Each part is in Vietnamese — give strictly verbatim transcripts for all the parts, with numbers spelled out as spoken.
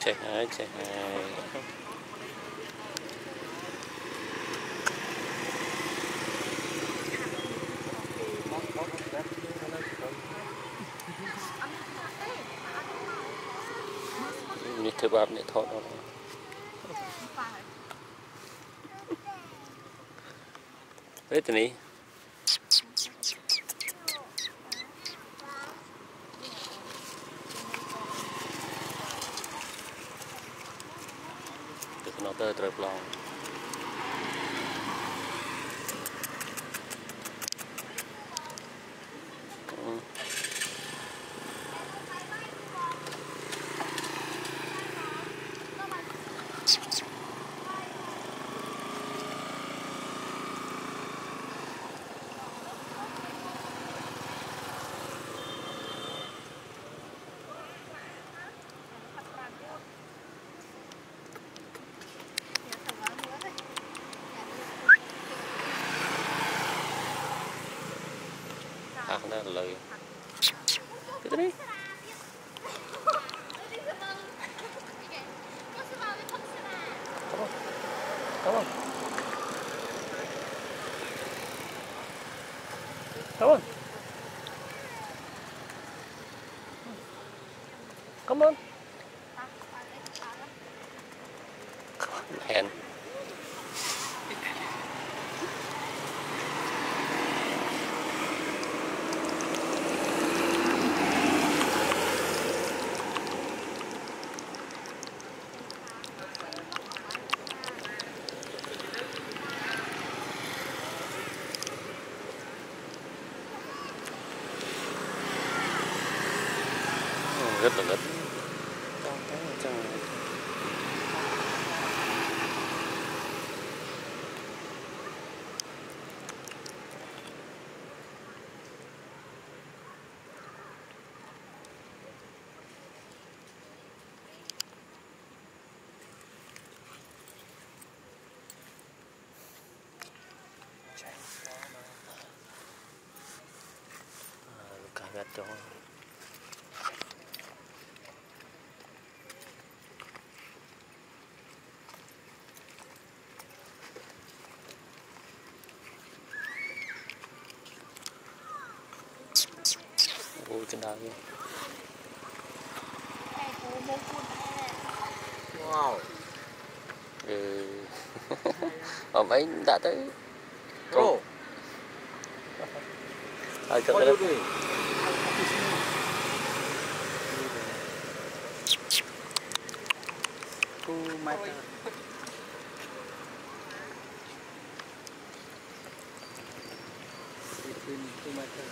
chạy hai chạy hai như thứ ba này thoát đó Brittany nó tới trời lòng à đó là lời cái đấy come on come on come on hẹn rất là rất cả gạt cho ôi trên đá kia wow ừ. Ông ấy đã tới bro ai cho what cái you doing two meter between two meter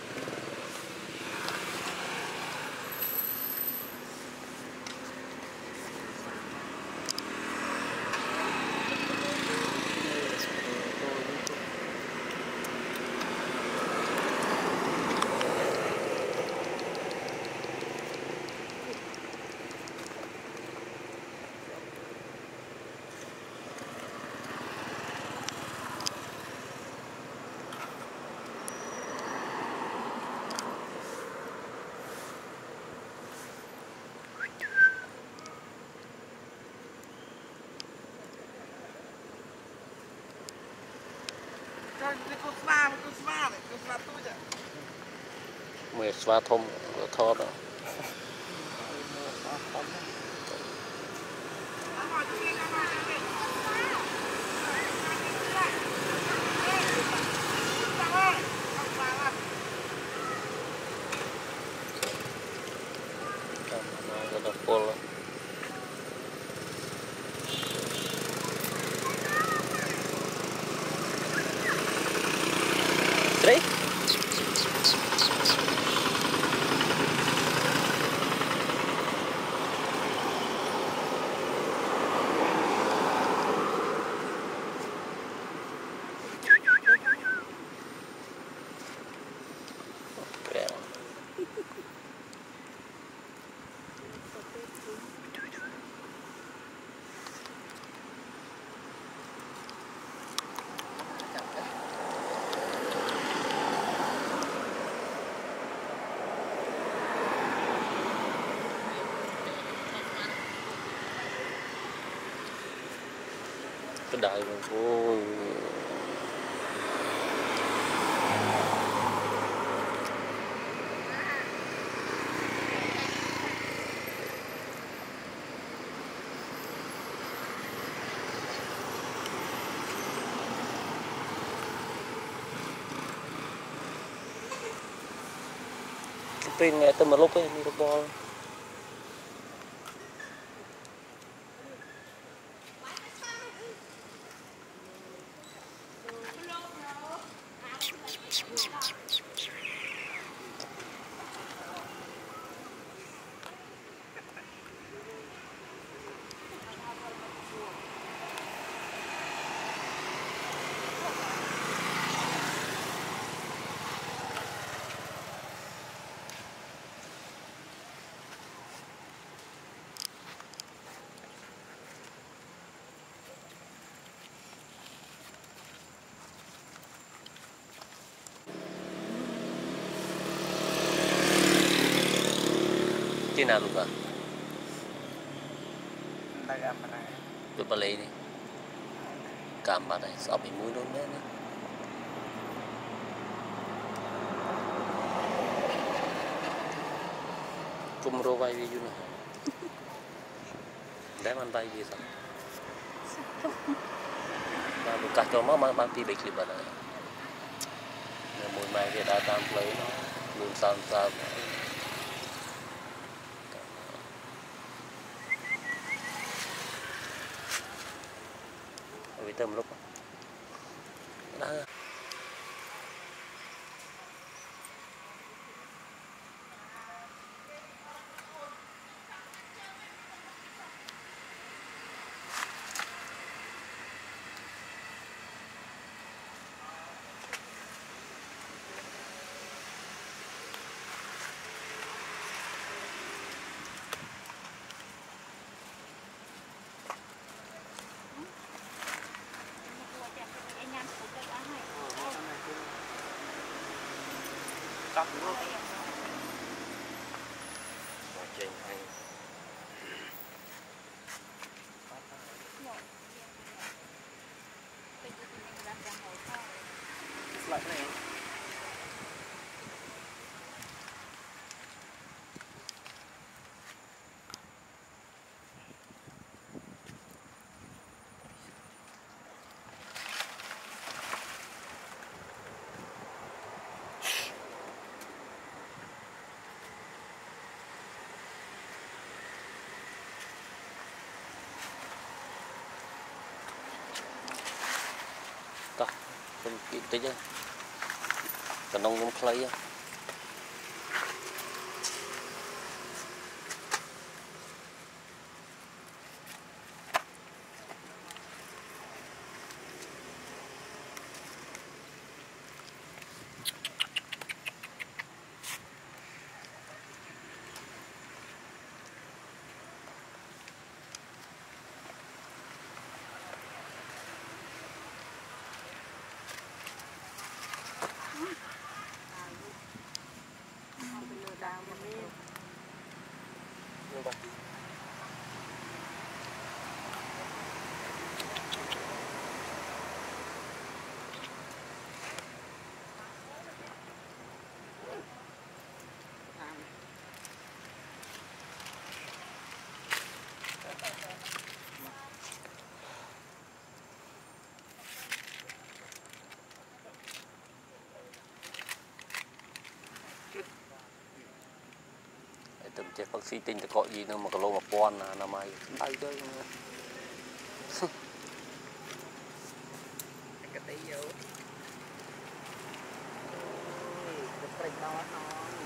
con sva, con sva này, con sva tôi chứ. mười sva thôm thoát đó. Rất là full. Đấy. cái đại ôi pin nghe tới một lúc ấy đi được bò chứ nào luôn cả tôi bà lấy đi cảm bắt này sao bị mũi đốn đấy nữa cùng rô vai video này để man vai gì sao mà bukan cắt cho mà mang pi bịch libat này mùi mai cái đã tam lấy nó luôn san san vì tầm lúc đó cắt đúng không? trên anh lại này tak kita aja kenong ngom klay ya tầm chết bác sĩ tinh thì có gì nữa mà có lô một con là làm ai tay chơi cái tí vô cái print đó nó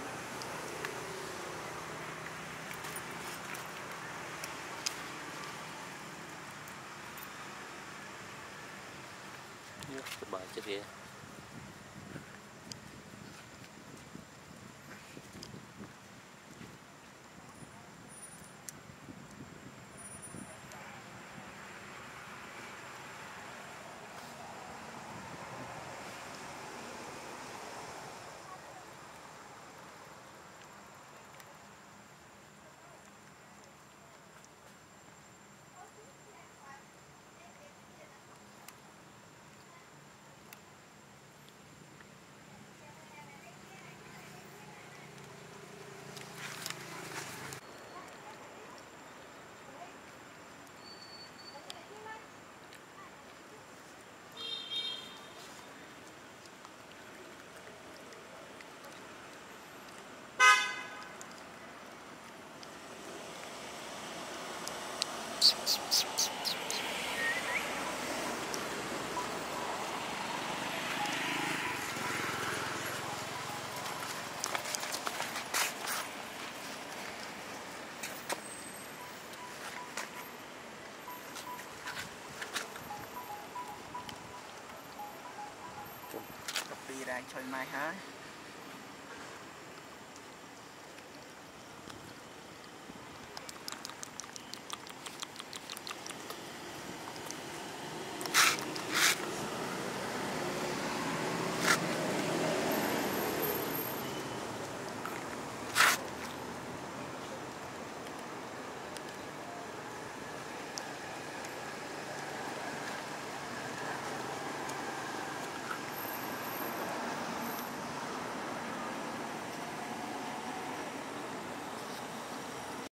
cái bài chết kia Copy ra chơi mai hả?